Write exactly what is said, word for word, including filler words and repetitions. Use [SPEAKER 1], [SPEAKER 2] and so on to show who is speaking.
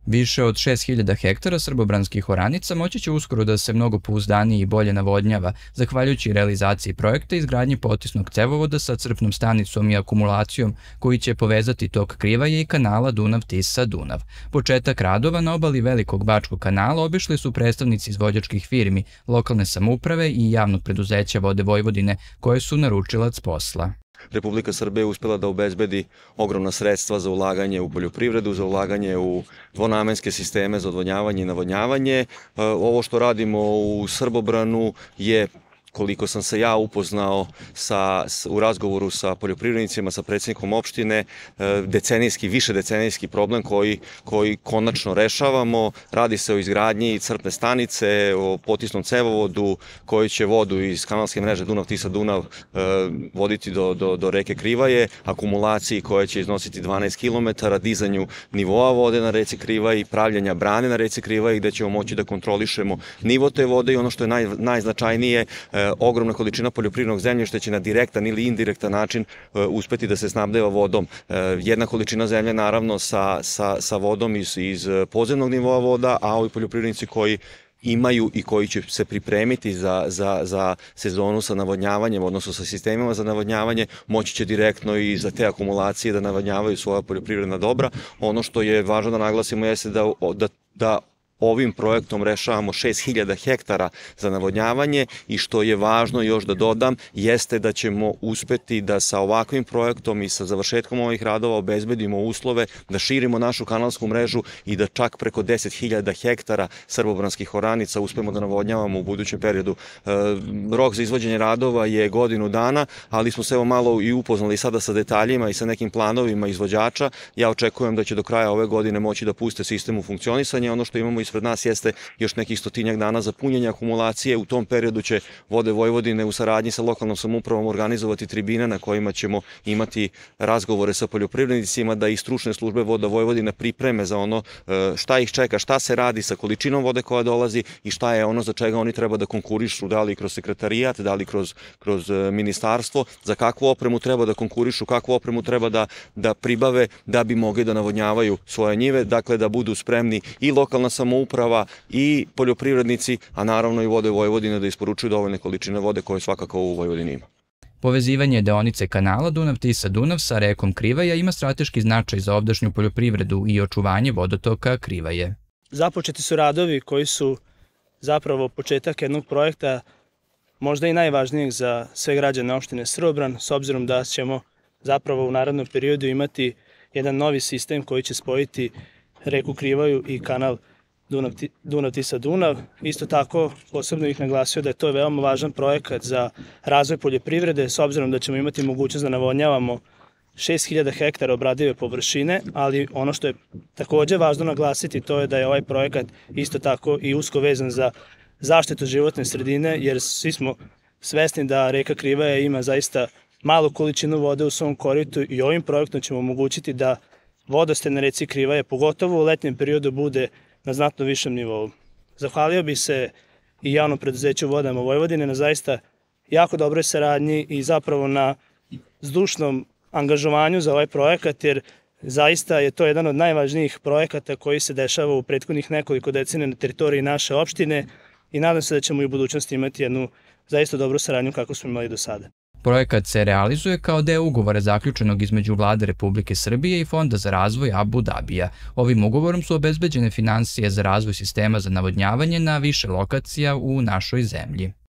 [SPEAKER 1] Više od šest hiljada hektara srbobranskih oranica moći će uskoro da se mnogo pouzdanije i bolje navodnjava, zahvaljujući realizaciji projekta izgradnji potisnog cevovoda sa crpnom stanicom i akumulacijom koji će povezati tok Krivaje i kanala Dunav-Tisa-Dunav. Početak radova na obali Velikog Bačkog kanala obišli su predstavnici izvođačkih firmi, lokalne samouprave i javnog preduzeća Vode Vojvodine, koje su naručilac posla.
[SPEAKER 2] Republika Srbija je uspela da obezbedi ogromna sredstva za ulaganje u poljoprivredu, za ulaganje u dvonamenske sisteme za odvodnjavanje i navodnjavanje. Ovo što radimo u Srbobranu je, koliko sam se ja upoznao sa, u razgovoru sa poljoprivrednicima, sa predsjednikom opštine, decenijski, više decenijski problem koji, koji konačno rešavamo. Radi se o izgradnji crpne stanice, o potisnom cevovodu koji će vodu iz kanalske mreže Dunav-Tisa-Dunav voditi do, do, do reke Krivaje, akumulaciji koja će iznositi dvanaest kilometara, dizanju nivoa vode na reci Krivaji, pravljanja brane na reci Krivaji, gde ćemo moći da kontrolišemo nivo te vode i ono što je naj, najznačajnije, ogromna količina poljoprivrednog zemljišta će na direktan ili indirektan način uspeti da se snabdeva vodom. Jedna količina zemlje naravno sa, sa, sa vodom iz, iz podzemnog nivoa voda, a ovi poljoprivrednici koji imaju i koji će se pripremiti za, za, za sezonu sa navodnjavanjem, odnosno sa sistemima za navodnjavanje, moći će direktno i za te akumulacije da navodnjavaju svoja poljoprivredna dobra. Ono što je važno da naglasimo jeste da, da, da ovim projektom rešavamo šest hiljada hektara za navodnjavanje i što je važno još da dodam jeste da ćemo uspeti da sa ovakvim projektom i sa završetkom ovih radova obezbedimo uslove da širimo našu kanalsku mrežu i da čak preko deset hiljada hektara srbobranskih oranica uspemo da navodnjavamo u budućem periodu. Rok za izvođenje radova je godinu dana, ali smo se evo malo i upoznali sada sa detaljima i sa nekim planovima izvođača. Ja očekujem da će do kraja ove godine moći da puste sistem u funkcionisanje. Ono što imamo ispred nas jeste još nekih stotinjak dana za punjenje akumulacije. U tom periodu će Vode Vojvodine u saradnji sa lokalnom samoupravom organizovati tribine na kojima ćemo imati razgovore sa poljoprivrednicima da i stručne službe Voda Vojvodine pripreme za ono šta ih čeka, šta se radi sa količinom vode koja dolazi i šta je ono za čega oni treba da konkurišu, da li kroz sekretarijat, da li kroz, kroz ministarstvo, za kakvu opremu treba da konkurišu, kakvu opremu treba da, da pribave da bi mogli da navodnjavaju svoje njive, dakle da budu spremni i lokalna samouprava uprava i poljoprivrednici, a naravno i Vode Vojvodine da isporučuju dovoljne količine vode koje svakako u Vojvodini ima.
[SPEAKER 1] Povezivanje deonice kanala Dunav-Tisa-Dunav sa rekom Krivaja ima strateški značaj za ovdašnju poljoprivredu i očuvanje vodotoka Krivaje.
[SPEAKER 3] Započeti su radovi koji su zapravo početak jednog projekta, možda i najvažnijeg za sve građane opštine Srbobran, s obzirom da ćemo zapravo u narednom periodu imati jedan novi sistem koji će spojiti reku Krivaju i kanal Dunav-Tisa-Dunav. Isto tako, posebno bih naglasio da je to veoma važan projekat za razvoj poljoprivrede, s obzirom da ćemo imati mogućnost da navodnjavamo šest hiljada hektara obradive površine, ali ono što je takođe važno naglasiti to je da je ovaj projekat isto tako i usko vezan za zaštitu životne sredine, jer svi smo svesni da reka Krivaja ima zaista malu količinu vode u svom koritu i ovim projektom ćemo omogućiti da vodostaj na reci Krivaje, pogotovo u letnjem periodu, bude na znatno višem nivou. Zahvalio bi se i javnom preduzeću Vodama Vojvodine na zaista jako dobroj saradnji i zapravo na zdušnom angažovanju za ovaj projekat, jer zaista je to jedan od najvažnijih projekata koji se dešava u prethodnih nekoliko decenija na teritoriji naše opštine i nadam se da ćemo i u budućnosti imati jednu zaista dobru saradnju kako smo imali do sada.
[SPEAKER 1] Projekat se realizuje kao deo ugovora zaključenog između Vlade Republike Srbije i Fonda za razvoj Abu Dabija. Ovim ugovorom su obezbeđene finansije za razvoj sistema za navodnjavanje na više lokacija u našoj zemlji.